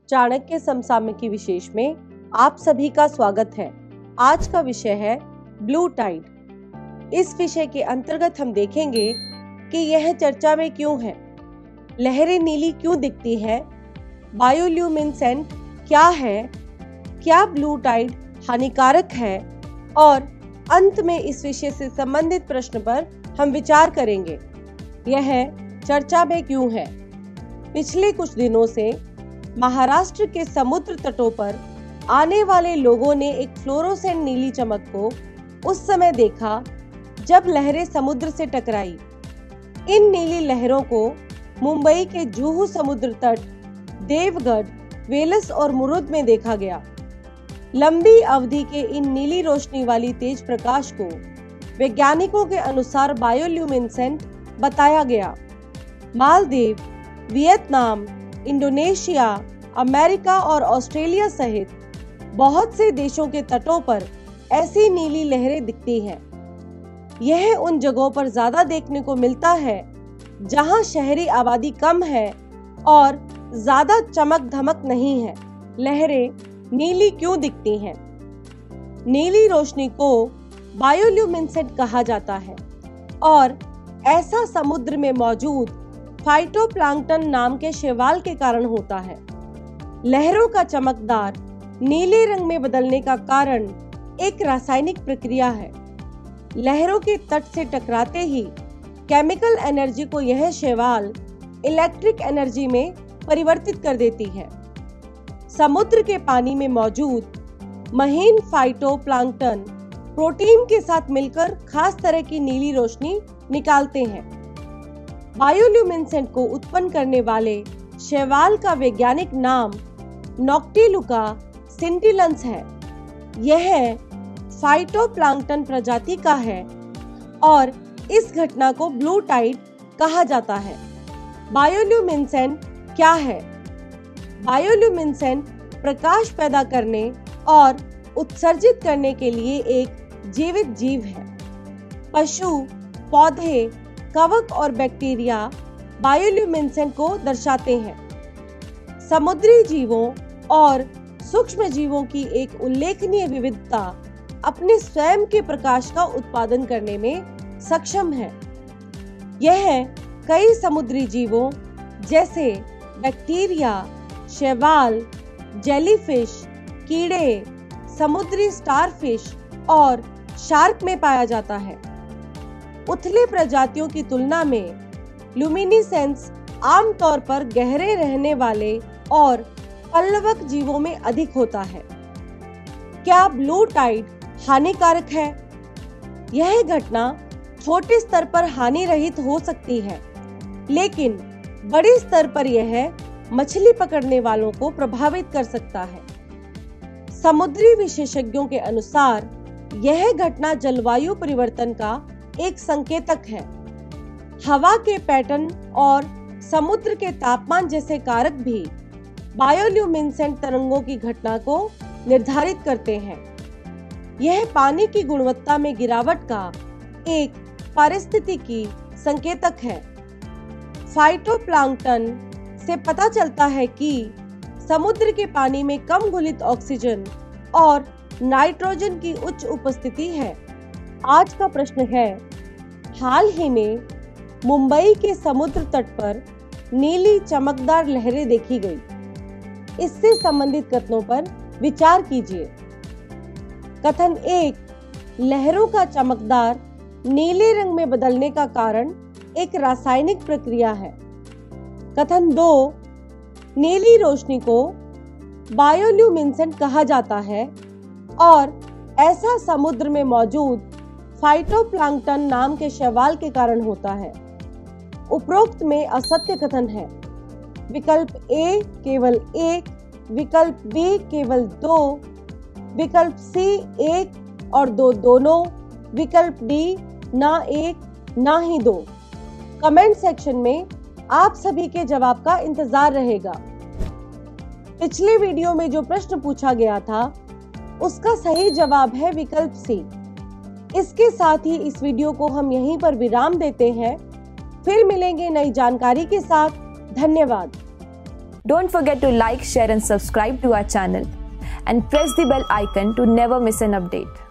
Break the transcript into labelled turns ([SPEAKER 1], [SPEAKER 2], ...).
[SPEAKER 1] चाणक्य समसामयिकी विशेष में आप सभी का स्वागत है। आज का विषय है ब्लू टाइड। इस विषय के अंतर्गत हम देखेंगे कि यह चर्चा में क्यों है, लहरें नीली क्यों दिखती है, बायोल्यूमिनेसेंट क्या है, क्या ब्लू टाइड हानिकारक है, और अंत में इस विषय से संबंधित प्रश्न पर हम विचार करेंगे। यह चर्चा में क्यों है। पिछले कुछ दिनों से महाराष्ट्र के समुद्र तटों पर आने वाले लोगों ने एक फ्लोरोसेंट नीली चमक को उस समय देखा जब लहरें समुद्र से टकराई। इन नीली लहरों को मुंबई के जुहू समुद्र तट, देवगढ़, वेलस और मुरुड में देखा गया। लंबी अवधि के इन नीली रोशनी वाली तेज प्रकाश को वैज्ञानिकों के अनुसार बायोल्यूमिनेसेंट बताया गया। मालदीव, वियतनाम, इंडोनेशिया, अमेरिका और ऑस्ट्रेलिया सहित बहुत से देशों के तटों पर ऐसी नीली लहरें दिखती हैं। यह उन जगहों पर ज्यादा देखने को मिलता है जहां शहरी आबादी कम है और ज्यादा चमक धमक नहीं है। लहरें नीली क्यों दिखती हैं? नीली रोशनी को बायोल्यूमिनेसेंट कहा जाता है और ऐसा समुद्र में मौजूद फाइटोप्लैंक्टन नाम के शैवाल के कारण होता है। लहरों का चमकदार नीले रंग में बदलने का कारण एक रासायनिक प्रक्रिया है। लहरों के तट से टकराते ही केमिकल एनर्जी को यह शैवाल इलेक्ट्रिक एनर्जी में परिवर्तित कर देती है। समुद्र के पानी में मौजूद महीन फाइटोप्लैंक्टन प्रोटीन के साथ मिलकर खास तरह की नीली रोशनी निकालते हैं। बायोल्यूमिनेसेंट को उत्पन्न करने वाले शैवाल का वैज्ञानिक नाम नॉक्टिलुका स्किंटिलन्स है। यह फाइटोप्लैंक्टन प्रजाति का है और इस घटना को ब्लू टाइड कहा जाता है। बायोल्यूमिनेसेंट क्या है? बायोल्यूमिनेसेंट प्रकाश पैदा करने और उत्सर्जित करने के लिए एक जीवित जीव है। पशु, पौधे, कवक और बैक्टीरिया बायोल्यूमिनेसेंट को दर्शाते हैं। समुद्री जीवों और सूक्ष्म जीवों की एक उल्लेखनीय विविधता अपने स्वयं के प्रकाश का उत्पादन करने में सक्षम है। यह कई समुद्री जीवों जैसे बैक्टीरिया, शैवाल, जेलीफिश, कीड़े, समुद्री स्टारफिश और शार्क में पाया जाता है। उथले प्रजातियों की तुलना में ल्यूमिनेसेंस आमतौर पर गहरे रहने वाले और पल्लवक जीवों में अधिक होता है। क्या ब्लू टाइड हानिकारक है? यह घटना छोटे स्तर पर हानि रहित हो सकती है, लेकिन बड़े स्तर पर यह मछली पकड़ने वालों को प्रभावित कर सकता है। समुद्री विशेषज्ञों के अनुसार यह घटना जलवायु परिवर्तन का एक संकेतक है। हवा के पैटर्न और समुद्र के तापमान जैसे कारक भी बायोल्यूमिनेसेंट तरंगों की घटना को निर्धारित करते हैं। यह पानी की गुणवत्ता में गिरावट का एक पारिस्थितिकी संकेतक है। फाइटोप्लैंक्टन से पता चलता है कि समुद्र के पानी में कम घुलित ऑक्सीजन और नाइट्रोजन की उच्च उपस्थिति है। आज का प्रश्न है, हाल ही में मुंबई के समुद्र तट पर नीली चमकदार लहरें देखी गई। इससे संबंधित कथनों पर विचार कीजिए। कथन 1, लहरों का चमकदार नीले रंग में बदलने का कारण एक रासायनिक प्रक्रिया है। कथन 2, नीली रोशनी को बायोल्यूमिनेसेंट कहा जाता है और ऐसा समुद्र में मौजूद फाइटोप्लैंक्टन नाम के शैवाल के कारण होता है। उपरोक्त में असत्य कथन है। विकल्प ए केवल 1, विकल्प बी केवल 2, विकल्प सी 1 और 2 दोनों, विकल्प डी ना 1 ना ही 2। कमेंट सेक्शन में आप सभी के जवाब का इंतजार रहेगा। पिछले वीडियो में जो प्रश्न पूछा गया था उसका सही जवाब है विकल्प सी। इसके साथ ही इस वीडियो को हम यहीं पर विराम देते हैं। फिर मिलेंगे नई जानकारी के साथ। धन्यवाद।
[SPEAKER 2] Don't forget to like, share and subscribe to our channel and press the bell icon to never miss an update.